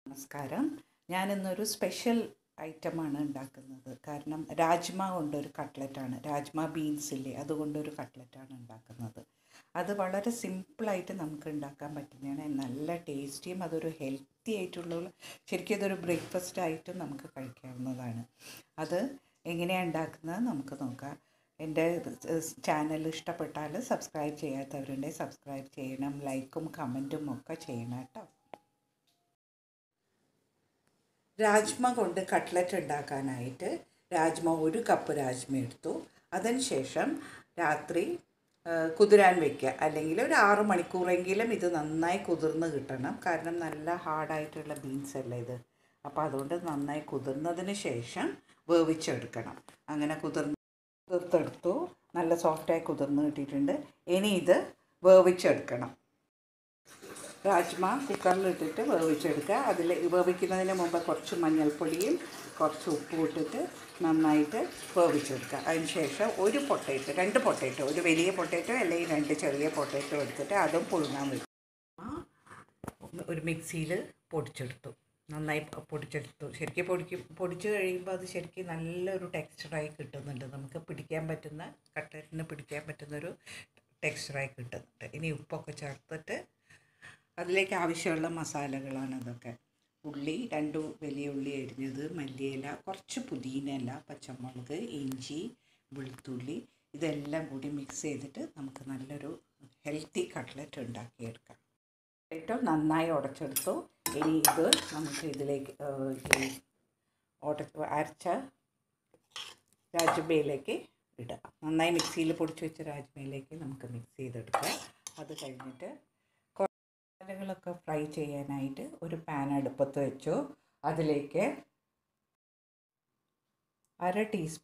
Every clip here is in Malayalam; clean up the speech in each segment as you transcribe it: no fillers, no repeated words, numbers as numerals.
നമസ്കാരം. ഞാനിന്നൊരു സ്പെഷ്യൽ ഐറ്റമാണ് ഉണ്ടാക്കുന്നത്. കാരണം രാജ്മ കൊണ്ടൊരു കട്ട്ലറ്റാണ്. രാജ്മ ബീൻസ് ഇല്ലേ, അതുകൊണ്ടൊരു കട്ട്ലറ്റാണ് ഉണ്ടാക്കുന്നത്. അത് വളരെ സിമ്പിളായിട്ട് നമുക്ക് ഉണ്ടാക്കാൻ പറ്റുന്നതാണ്. നല്ല ടേസ്റ്റിയും അതൊരു ഹെൽത്തി ആയിട്ടുള്ള ശരിക്കും അതൊരു ബ്രേക്ക്ഫാസ്റ്റ് ആയിട്ടും നമുക്ക് കഴിക്കാവുന്നതാണ്. അത് എങ്ങനെയാണ് ഉണ്ടാക്കുന്നത് നമുക്ക് നോക്കാം. എൻ്റെ ചാനൽ ഇഷ്ടപ്പെട്ടാൽ സബ്സ്ക്രൈബ് ചെയ്യാത്തവരുണ്ടെങ്കിൽ സബ്സ്ക്രൈബ് ചെയ്യണം, ലൈക്കും കമൻറ്റും ഒക്കെ ചെയ്യണം കേട്ടോ. രാജ്മ കൊണ്ട് കട്ട്ലറ്റ് ഉണ്ടാക്കാനായിട്ട് ഒരു കപ്പ് രാജ്മ എടുത്തു. അതിനുശേഷം രാത്രി കുതിരാൻ വയ്ക്കുക, അല്ലെങ്കിൽ ഒരു 6 മണിക്കൂറെങ്കിലും ഇത് നന്നായി കുതിർന്ന് കിട്ടണം. കാരണം നല്ല ഹാർഡായിട്ടുള്ള ബീൻസ് അല്ലേ ഇത്. അപ്പോൾ അതുകൊണ്ട് നന്നായി കുതിർന്നതിന് ശേഷം വേവിച്ചെടുക്കണം. അങ്ങനെ കുതിർത്തെടുത്തു, നല്ല സോഫ്റ്റായി കുതിർന്ന് കിട്ടിയിട്ടുണ്ട്. ഇനി ഇത് വേവിച്ചെടുക്കണം. രാജ്മ കുക്കറിലിട്ടിട്ട് വേവിച്ചെടുക്കുക. അതിൽ വേവിക്കുന്നതിന് മുമ്പ് കുറച്ച് മഞ്ഞൾപ്പൊടിയും കുറച്ച് ഉപ്പും ഇട്ടിട്ട് നന്നായിട്ട് വേവിച്ചെടുക്കുക. അതിനുശേഷം രണ്ട് പൊട്ടേറ്റോ, ഒരു വലിയ പൊട്ടേറ്റോ അല്ലെങ്കിൽ 2 ചെറിയ പൊട്ടേറ്റോ എടുത്തിട്ട് അതും പുഴുങ്ങാൻ വയ്ക്കും. ഒരു മിക്സിയിൽ പൊടിച്ചെടുത്തു, നന്നായി പൊടിച്ചെടുത്തു. ശരിക്കും പൊടിച്ച് കഴിയുമ്പോൾ അത് ശരിക്കും നല്ലൊരു ടെക്സ്ചറായി കിട്ടുന്നുണ്ട്. നമുക്ക് കട്ട്ലറ്റിന് പിടിക്കാൻ പറ്റുന്നൊരു ടെക്സ്ചറായി കിട്ടുന്നുണ്ട്. ഇനി ഉപ്പൊക്കെ ചേർത്തിട്ട് അതിലേക്ക് ആവശ്യമുള്ള മസാലകളാണ് ഇതൊക്കെ. ഉള്ളി, 2 വലിയ ഉള്ളി അരിഞ്ഞത്, മല്ലിയില, കുറച്ച് പുതിനയില, പച്ചമുളക്, ഇഞ്ചി, വെളുത്തുള്ളി, ഇതെല്ലാം കൂടി മിക്സ് ചെയ്തിട്ട് നമുക്ക് നല്ലൊരു ഹെൽത്തി കട്ട്ലറ്റ് ഉണ്ടാക്കിയെടുക്കാം. ഏറ്റവും നന്നായി ഉടച്ചെടുത്തു. ഇനി ഇത് നമുക്ക് ഇതിലേക്ക് അരച്ച രാജ്മയിലേക്ക് ഇടാം. നന്നായി മിക്സിയിൽ പൊടിച്ച് വെച്ച രാജ്മയിലേക്ക് നമുക്ക് മിക്സ് ചെയ്തെടുക്കാം. അത് കഴിഞ്ഞിട്ട് മസാലകളൊക്കെ ഫ്രൈ ചെയ്യാനായിട്ട് ഒരു പാൻ അടുപ്പത്ത് വെച്ചു. അതിലേക്ക് അര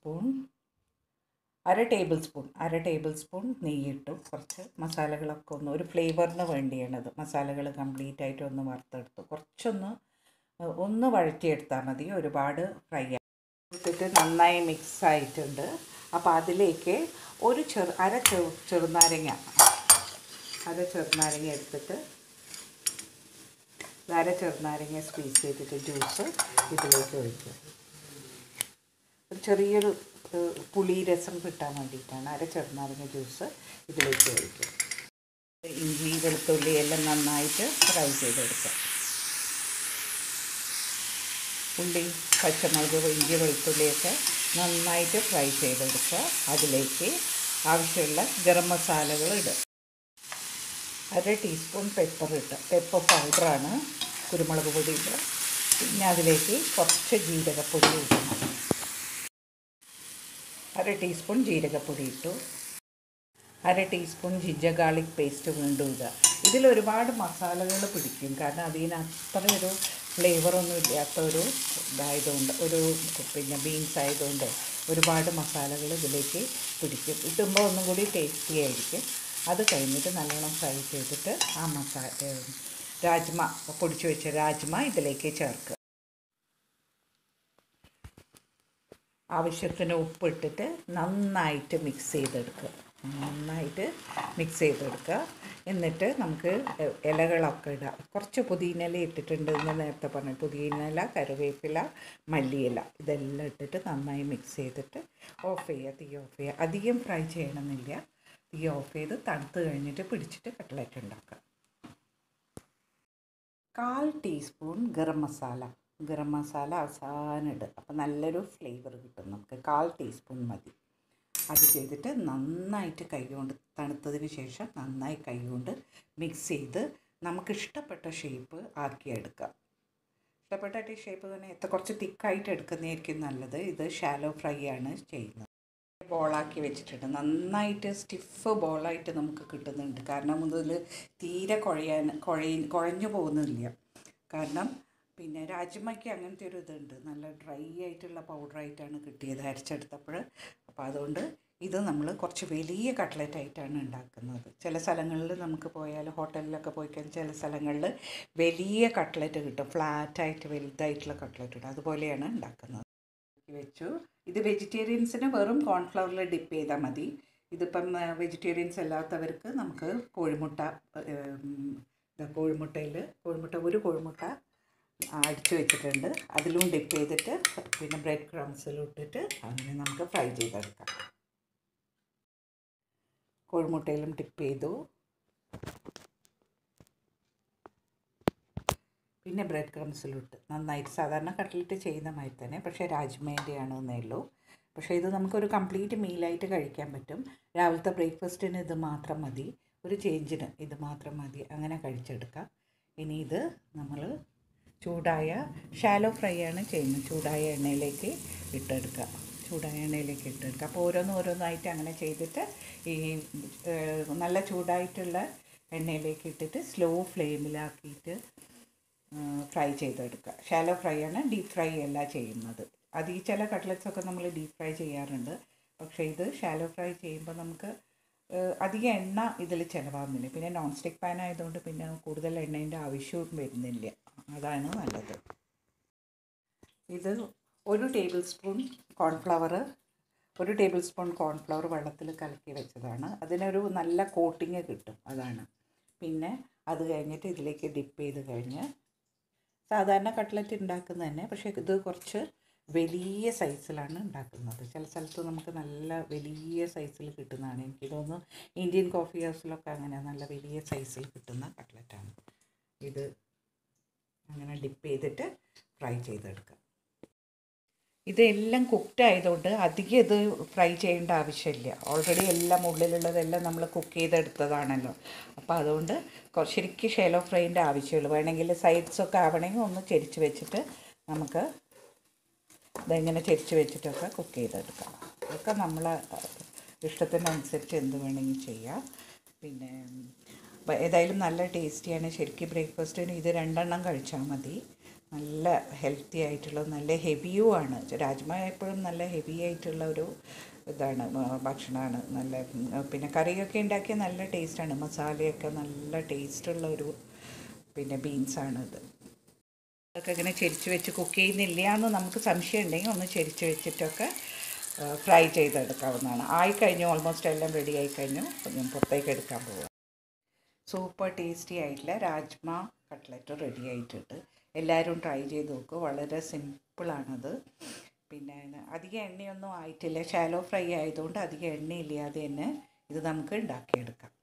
ടേബിൾ സ്പൂൺ നെയ്യിട്ടു. കുറച്ച് മസാലകളൊക്കെ ഒരു ഫ്ലേവറിന് വേണ്ടിയാണത്. മസാലകൾ കംപ്ലീറ്റ് ആയിട്ട് ഒന്ന് വറുത്തെടുത്തു. ഒന്ന് വഴറ്റിയെടുത്താൽ മതി, ഒരുപാട് ഫ്രൈ എടുത്തിട്ട് നന്നായി മിക്സ് ആയിട്ടുണ്ട്. അപ്പോൾ അതിലേക്ക് അര ചെറുനാരങ്ങ എടുത്തിട്ട് അര ചെറുനാരങ്ങ സ്ക്വീസ് ചെയ്തിട്ട് ജ്യൂസ് ഇതിലേക്ക് ഒഴിക്കുക. ഒരു ചെറിയൊരു പുളി രസം കിട്ടാൻ വേണ്ടിയിട്ടാണ് അര ചെറുനാരങ്ങ ജ്യൂസ് ഇതിലേക്ക് ഒഴിക്കുക. ഇഞ്ചി, വെളുത്തുള്ളി എല്ലാം നന്നായിട്ട് ഫ്രൈ ചെയ്തെടുക്കുക. ഉള്ളി, പച്ചമുളക്, ഇഞ്ചി, വെളുത്തുള്ളിയൊക്കെ നന്നായിട്ട് ഫ്രൈ ചെയ്തെടുക്കുക. അതിലേക്ക് ആവശ്യമുള്ള ഗരം മസാലകൾ ഇടുക. അര ടീസ്പൂൺ പെപ്പർ പൗഡറാണ്, കുരുമുളക് പൊടി ഇടുക. പിന്നെ അതിലേക്ക് കുറച്ച് ജീരകപ്പൊടി ഇടണം. അര ടീസ്പൂൺ ജീരകപ്പൊടി ഇട്ടു. അര ടീസ്പൂൺ ജിഞ്ചർ ഗാർലിക് പേസ്റ്റ് വീണ്ടും ഇടുക. ഇതിലൊരുപാട് മസാലകൾ പിടിക്കും, കാരണം അതിന് അത്രയൊരു ഫ്ലേവറൊന്നും ഇല്ലാത്തൊരു ബീൻസ് ആയതുകൊണ്ട് ഒരുപാട് മസാലകൾ ഇതിലേക്ക് പിടിക്കും. ഇടുമ്പോൾ ഒന്നും കൂടി ടേസ്റ്റി ആയിരിക്കും. അത് കഴിഞ്ഞിട്ട് നല്ലോണം ഫ്രൈ ചെയ്തിട്ട് പൊടിച്ചു വെച്ച രാജ്മ ഇതിലേക്ക് ചേർക്കുക. ആവശ്യത്തിന് ഉപ്പിട്ടിട്ട് നന്നായിട്ട് മിക്സ് ചെയ്തെടുക്കുക. എന്നിട്ട് നമുക്ക് ഇലകളൊക്കെ ഇടാം. കുറച്ച് പുതിനയില ഇട്ടിട്ടുണ്ട് എന്ന് നേരത്തെ പറഞ്ഞു. പുതിനയില, കറിവേപ്പില, മല്ലിയില ഇതെല്ലാം ഇട്ടിട്ട് നന്നായി മിക്സ് ചെയ്തിട്ട് തീ ഓഫ് ചെയ്യുക. അധികം ഫ്രൈ ചെയ്യണമെന്നില്ല. തീ ഓഫ് ചെയ്ത് തണുത്ത് കഴിഞ്ഞിട്ട് പിടിച്ചിട്ട് കട്ട്ലറ്റ് ഉണ്ടാക്കുക. 1/4 ടീസ്പൂൺ ഗരം മസാല അവസാനം ഇടുക. അപ്പോൾ നല്ലൊരു ഫ്ലേവർ കിട്ടും നമുക്ക്. 1/4 ടീസ്പൂൺ മതി. അത് ചെയ്തിട്ട് നന്നായിട്ട് കൈകൊണ്ട് തണുത്തതിന് ശേഷം നന്നായി കൈകൊണ്ട് മിക്സ് ചെയ്ത് നമുക്ക് ഇഷ്ടപ്പെട്ട ഷേപ്പ് ആക്കിയെടുക്കാം. ഇഷ്ടപ്പെട്ട ഷേപ്പ് തന്നെ കുറച്ച് തിക്കായിട്ട് എടുക്കുന്നതായിരിക്കും നല്ലത്. ഇത് ഷാലോ ഫ്രൈ ആണ് ചെയ്യുന്നത്. ബോളാക്കി വെച്ചിട്ടുണ്ട്. നന്നായിട്ട് സ്റ്റിഫ് ബോളായിട്ട് നമുക്ക് കിട്ടുന്നുണ്ട്. കാരണം ഇതിൽ തീരെ കുഴഞ്ഞു പോകുന്നില്ല. കാരണം പിന്നെ രാജ്മയ്ക്ക് അങ്ങനത്തെ ഒരു ഇതുണ്ട്, നല്ല ഡ്രൈ ആയിട്ടുള്ള പൗഡറായിട്ടാണ് കിട്ടിയത് അരച്ചെടുത്തപ്പോൾ. അപ്പോൾ അതുകൊണ്ട് ഇത് നമ്മൾ കുറച്ച് വലിയ കട്ട്ലറ്റ് ആയിട്ടാണ് ഉണ്ടാക്കുന്നത്. ചില സ്ഥലങ്ങളിൽ നമുക്ക് ഹോട്ടലിലൊക്കെ പോയിക്കഴിഞ്ഞാൽ ചില സ്ഥലങ്ങളിൽ വലിയ കട്ട്ലറ്റ് കിട്ടും, ഫ്ലാറ്റായിട്ട് വലുതായിട്ടുള്ള കട്ട്ലറ്റ് കിട്ടും. അതുപോലെയാണ് ഉണ്ടാക്കുന്നത്. വെച്ചു. ഇത് വെജിറ്റേറിയൻസിന് വെറും കോൺഫ്ലവറിൽ ഡിപ്പ് ചെയ്താൽ മതി. ഇതിപ്പം വെജിറ്റേറിയൻസ് അല്ലാത്തവർക്ക് നമുക്ക് ഒരു കോഴിമുട്ട അടിച്ചു വെച്ചിട്ടുണ്ട്. അതിലും ഡിപ്പ് ചെയ്തിട്ട് പിന്നെ ബ്രെഡ് ക്രംസിലും ഇട്ടിട്ട് അങ്ങനെ നമുക്ക് ഫ്രൈ ചെയ്തെടുക്കാം. കോഴിമുട്ടയിലും ഡിപ്പ് ചെയ്തു. പിന്നെ ബ്രെഡ് ക്രംസിലിട്ട് നന്നായിട്ട് സാധാരണ കട്ട്ലറ്റ് ചെയ്യുന്ന മാതിരി തന്നെ, പക്ഷേ രാജ്മേൻ്റെയാണെന്നേ ഉള്ളൂ. പക്ഷേ ഇത് നമുക്കൊരു കംപ്ലീറ്റ് മീലായിട്ട് കഴിക്കാൻ പറ്റും. രാവിലത്തെ ബ്രേക്ക്ഫാസ്റ്റിന് ഇത് മാത്രം മതി, ഒരു ചേഞ്ചിന് ഇത് മാത്രം മതി, അങ്ങനെ കഴിച്ചെടുക്കാം. ഇനി ഇത് നമ്മൾ ചൂടായ ഷാലോ ഫ്രൈ ആണ് ചെയ്യുന്നത്. ചൂടായ എണ്ണയിലേക്ക് ഇട്ടെടുക്കുക. അപ്പോൾ ഓരോന്നായിട്ട് അങ്ങനെ ചെയ്തിട്ട് ഈ നല്ല ചൂടായിട്ടുള്ള എണ്ണയിലേക്ക് ഇട്ടിട്ട് സ്ലോ ഫ്ലെയിമിലാക്കിയിട്ട് ഫ്രൈ ചെയ്തെടുക്കുക. ഷാലോ ഫ്രൈ ആണ്, ഡീപ്പ് ഫ്രൈ അല്ല ചെയ്യുന്നത്. അത് ഈ ചില കട്ട്ലറ്റ്സൊക്കെ നമ്മൾ ഡീപ്പ് ഫ്രൈ ചെയ്യാറുണ്ട്. പക്ഷേ ഇത് ഷാലോ ഫ്രൈ ചെയ്യുമ്പോൾ നമുക്ക് അധികം എണ്ണ ഇതിൽ ചിലവാകുന്നില്ല. പിന്നെ നോൺ സ്റ്റിക്ക് പാൻ ആയതുകൊണ്ട് പിന്നെ കൂടുതൽ എണ്ണേൻ്റെ ആവശ്യവും വരുന്നില്ല. അതാണ് നല്ലത്. ഇത് ഒരു ടേബിൾ സ്പൂൺ കോൺഫ്ലവർ വെള്ളത്തിൽ കലക്കി വെച്ചതാണ്. അതിനൊരു നല്ല കോട്ടിങ് കിട്ടും, അതാണ്. പിന്നെ അത് കഴിഞ്ഞിട്ട് ഇതിലേക്ക് ഡിപ്പ് ചെയ്ത് കഴിഞ്ഞ് സാധാരണ കട്ട്ലറ്റ് ഉണ്ടാക്കുന്നത് തന്നെ, പക്ഷേ ഇത് കുറച്ച് വലിയ സൈസിലാണ് ഉണ്ടാക്കുന്നത്. ചില സ്ഥലത്ത് നമുക്ക് നല്ല വലിയ സൈസിൽ കിട്ടുന്നതാണ്. എനിക്ക് തോന്നുന്നു ഇന്ത്യൻ കോഫി ഹൗസിലൊക്കെ അങ്ങനെ നല്ല വലിയ സൈസിൽ കിട്ടുന്ന കട്ട്ലറ്റാണ് ഇത്. അങ്ങനെ ഡിപ്പ് ചെയ്തിട്ട് ഫ്രൈ ചെയ്തെടുക്കുക. ഇതെല്ലാം കുക്ക്ഡ് ആയതുകൊണ്ട് അധികം ഇത് ഫ്രൈ ചെയ്യേണ്ട ആവശ്യമില്ല. ഓൾറെഡി എല്ലാം ഉള്ളിലുള്ളതെല്ലാം നമ്മൾ കുക്ക് ചെയ്തെടുത്തതാണല്ലോ. അപ്പോൾ അതുകൊണ്ട് ശരിക്കും ഷാലോ ഫ്രൈൻ്റെ ആവശ്യമുള്ളൂ. വേണമെങ്കിൽ സൈഡ്സൊക്കെ ആവണമെങ്കിൽ ഒന്ന് ചെരിച്ച് വെച്ചിട്ട് നമുക്ക് ഇതെങ്ങനെ ചെരിച്ച് വെച്ചിട്ടൊക്കെ കുക്ക് ചെയ്തെടുക്കാം. അതൊക്കെ നമ്മളെ ഇഷ്ടത്തിനനുസരിച്ച് എന്ത് വേണമെങ്കിൽ ചെയ്യാം. പിന്നെ ഏതായാലും നല്ല ടേസ്റ്റിയാണ്. ശരിക്കും ബ്രേക്ക്ഫാസ്റ്റിന് ഇത് 2 എണ്ണം കഴിച്ചാൽ മതി. നല്ല ഹെൽത്തി ആയിട്ടുള്ള, നല്ല ഹെവിയുമാണ്. രാജ്മ എപ്പോഴും നല്ല ഹെവി ആയിട്ടുള്ള ഒരു ഇതാണ്, ഭക്ഷണമാണ്. നല്ല പിന്നെ കറിയൊക്കെ ഉണ്ടാക്കിയ നല്ല ടേസ്റ്റാണ്. മസാലയൊക്കെ നല്ല ടേസ്റ്റുള്ള ഒരു പിന്നെ ബീൻസാണിത്. അതൊക്കെ ഇങ്ങനെ ചെരിച്ച് വെച്ച് കുക്ക് ചെയ്യുന്നില്ല എന്ന് നമുക്ക് സംശയം ഉണ്ടെങ്കിൽ ഒന്ന് ചെരിച്ച് വെച്ചിട്ടൊക്കെ ഫ്രൈ ചെയ്തെടുക്കാവുന്നതാണ്. ആയിക്കഴിഞ്ഞു, ഓൾമോസ്റ്റ് എല്ലാം റെഡി ആയിക്കഴിഞ്ഞു. ഞാൻ പുറത്തേക്ക് എടുക്കാൻ പോവാം. സൂപ്പർ ടേസ്റ്റി ആയിട്ടുള്ള രാജ്മ കട്ട്ലറ്റ് റെഡി ആയിട്ടുണ്ട്. എല്ലാവരും ട്രൈ ചെയ്ത് നോക്കുക. വളരെ സിമ്പിളാണത്. പിന്നെ അധികം എണ്ണയൊന്നും ആയിട്ടില്ല. ഷാലോ ഫ്രൈ ആയതുകൊണ്ട് അധികം എണ്ണയില്ലാതെ തന്നെ ഇത് നമുക്ക് ഉണ്ടാക്കിയെടുക്കാം.